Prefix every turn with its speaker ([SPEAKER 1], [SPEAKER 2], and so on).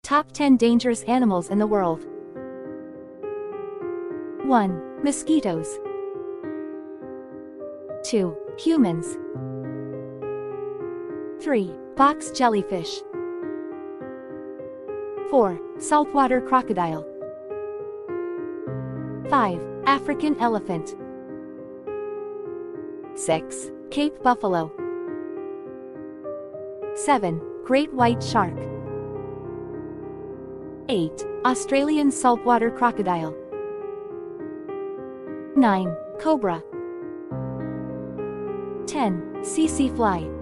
[SPEAKER 1] Top 10 dangerous animals in the world. 1. Mosquitoes. 2. Humans. 3. Box jellyfish. 4. Saltwater crocodile. 5. African elephant. 6. Cape buffalo. 7. Great white shark. 8. Australian saltwater crocodile. 9. Cobra. 10. Tsetse fly.